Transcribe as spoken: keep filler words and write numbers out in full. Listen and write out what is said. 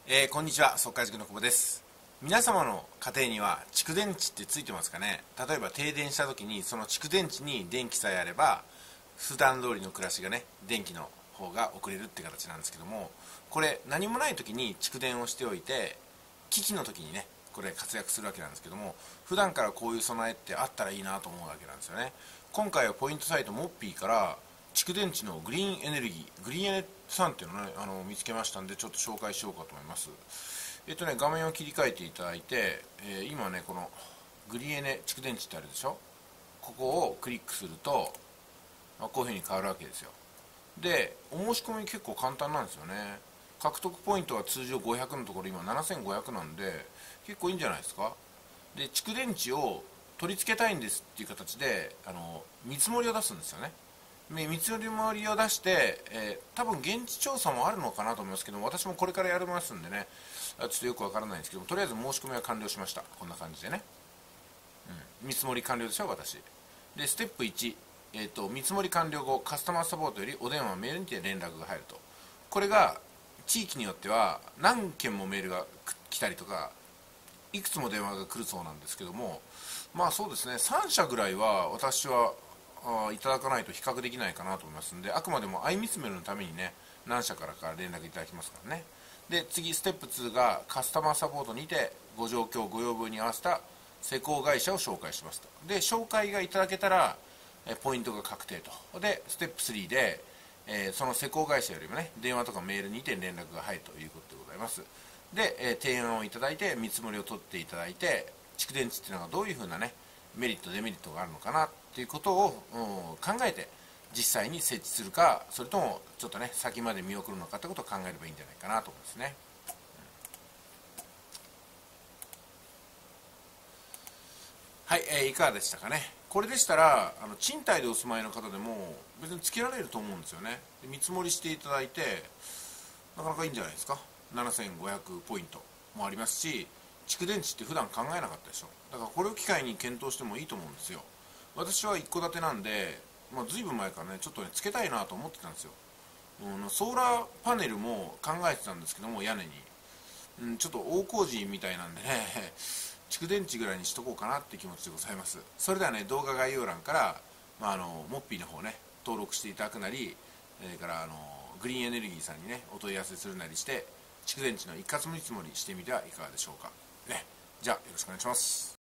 えー、こんにちは、速稼塾の久保です。皆様の家庭には蓄電池ってついてますかね。例えば停電した時にその蓄電池に電気さえあれば普段通りの暮らしがね、電気の方が送れるって形なんですけども、これ何もない時に蓄電をしておいて危機の時にね、これ活躍するわけなんですけども、普段からこういう備えってあったらいいなと思うわけなんですよね。今回はポイントサイトモッピーから蓄電池のグリーンエネルギーグリーンエネさんっていうのを、ね、あの見つけましたんで、ちょっと紹介しようかと思います。えっとね画面を切り替えていただいて、えー、今ねこのグリーンエネ蓄電池ってあるでしょ。ここをクリックすると、まあ、こういう風に変わるわけですよ。でお申し込み結構簡単なんですよね。獲得ポイントは通常ごひゃくのところ今ななせんごひゃくなんで結構いいんじゃないですか。で蓄電池を取り付けたいんですっていう形であの見積もりを出すんですよね。見積もりを出して、えー、多分現地調査もあるのかなと思いますけども、私もこれからやりますんでね、ちょっとよくわからないんですけども、とりあえず申し込みは完了しました。こんな感じでね、うん、見積もり完了でしょ私で。ステップいち、えーと、見積もり完了後カスタマーサポートよりお電話メールにて連絡が入ると。これが地域によっては何件もメールが来たりとかいくつも電話が来るそうなんですけども、まあそうですね、さん社ぐらいは私はいただかないと比較できないかなと思いますので、あくまでも相見積もりのためにね何社からか連絡いただきますからね。で次ステップにがカスタマーサポートにてご状況ご要望に合わせた施工会社を紹介しますと。で紹介がいただけたらポイントが確定と。でステップさんで、えー、その施工会社よりもね電話とかメールにて連絡が入るということでございます。で、えー、提案をいただいて見積もりを取っていただいて、蓄電池っていうのがどういうふうなねメリットデメリットがあるのかなっていうことを、うん、考えて実際に設置するか、それともちょっとね先まで見送るのかってことを考えればいいんじゃないかなと思いますね。はい、えー、いかがでしたかね。これでしたらあの賃貸でお住まいの方でも別につけられると思うんですよね。で見積もりしていただいてなかなかいいんじゃないですか。ななせんごひゃくポイントもありますし、蓄電池って普段考えなかったでしょ。だからこれを機会に検討してもいいと思うんですよ。私は一戸建てなんで、まあ、ずいぶん前からねちょっとねつけたいなと思ってたんですよ。うん、ソーラーパネルも考えてたんですけども、屋根に、うん、ちょっと大工事みたいなんでね蓄電池ぐらいにしとこうかなって気持ちでございます。それではね動画概要欄から、まあ、あのモッピーの方ね登録していただくなり、それからあのグリーンエネルギーさんにねお問い合わせするなりして蓄電池の一括見積もりしてみてはいかがでしょうかね。じゃあよろしくお願いします。